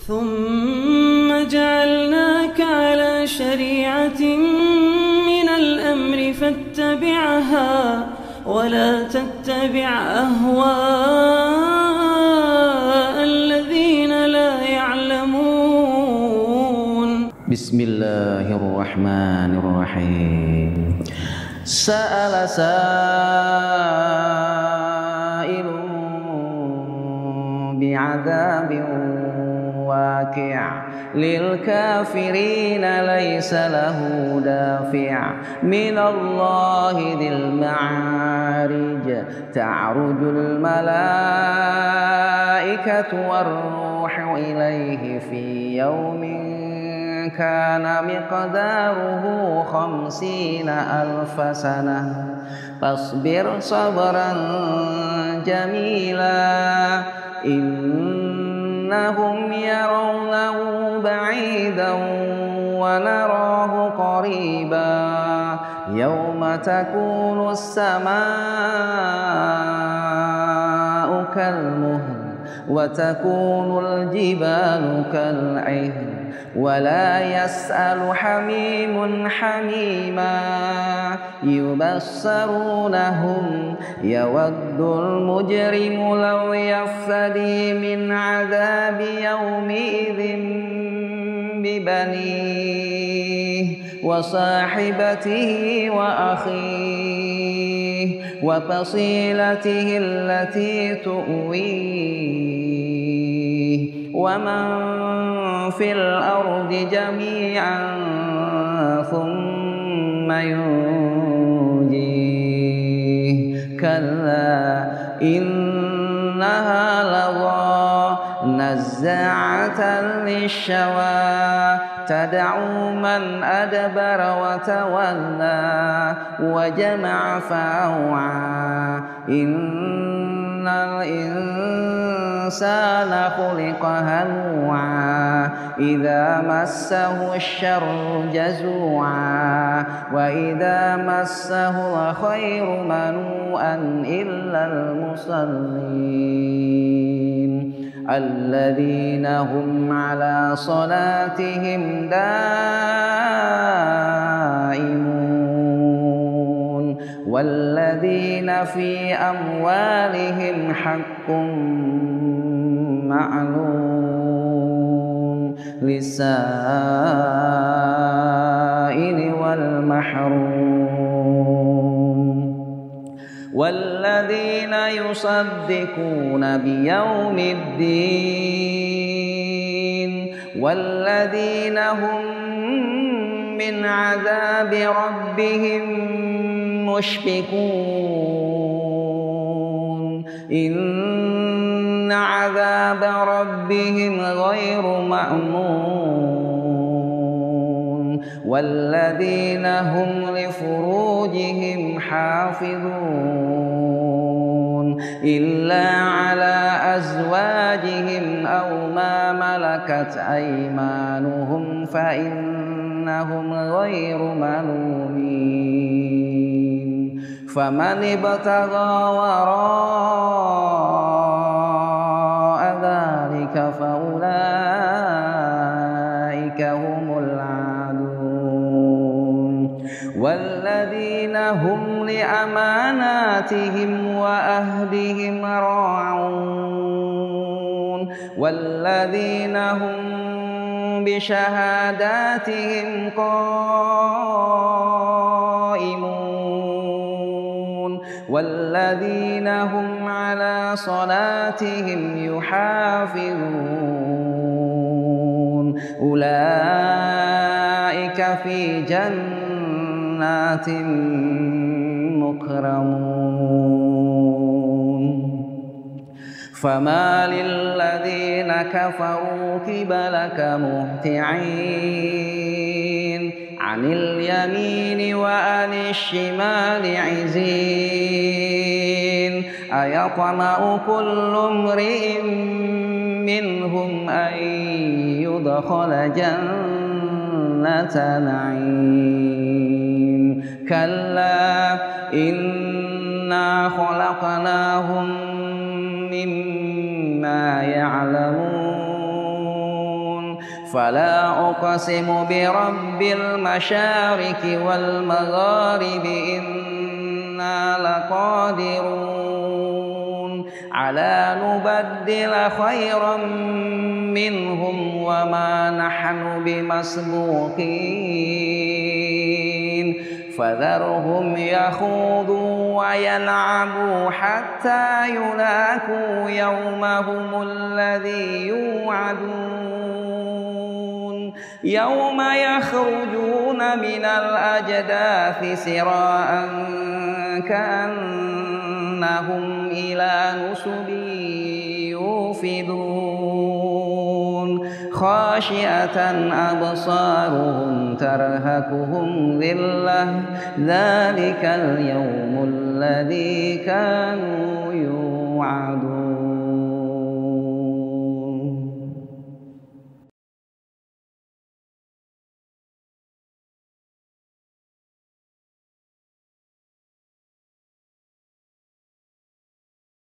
ثم جعلناك على شريعة من الأمر فاتبعها ولا تتبع أهواء الذين لا يعلمون. بسم الله الرحمن الرحيم. سأل سائل بعذاب واقع للكافرين ليس له دافع من الله ذي المعارج. تعرج الملائكة والروح إليه في يوم كان مقداره 50,000 سنة فاصبر صبرا جميلا إنهم يرونه بعيدا ونراه قريبا يوم تكون السماء كالمهل وتكون الجبال كالعهن ولا يسأل حميم حميما يبصرونهم يود المجرم لو يفتدي من عذاب يومئذ ببنيه وصاحبته وأخيه وفصيلته التي تؤويه ومن في الأرض جميعا ثم ينجيه كلا إنها لظى نزاعة للشوى تدعو من أدبر وتولى وجمع فأوعى إن الإنسان خلق هلوعا إذا مسه الشر جزوعا وإذا مسه الخير منوءا إلا المصلين الذين هم على صلاتهم دائمون والذين في أموالهم حق معلوم للسائل والمحروم والذين يصدقون بيوم الدين والذين هم من عذاب ربهم مشفقون إن عذاب ربهم غير مأمون والذين هم لفروجهم حافظون إلا على أزواجهم أو ما ملكت أيمانهم فإنهم غير ملومين فمن ابتغى وراء ذلك فأولئك هم العادون والذين هم لأماناتهم وأهدهم راعون والذين هم بشهاداتهم قائمون والذين هم على صلاتهم يحافظون أولئك في جنات مكرمون فما للذين كفروا قبلك مهطعين عن اليمين وعن الشمال عزين أيطمع كل امرئ منهم أن يدخل جنة نعيم كلا إنا خلقناهم مما يعلمون فلا أقسم برب المشارق والمغارب إنا لقادرون على نبدل خيرا منهم وما نحن بمسبوقين فذرهم يخوضوا ويلعبوا حتى يلاقوا يومهم الذي يوعدون يوم يخرجون من الأجداث سراعا كأنهم إلى نصب يوفضون خاشعة أبصارهم ترهقهم ذلة ذلك اليوم الذي كانوا يوعدون.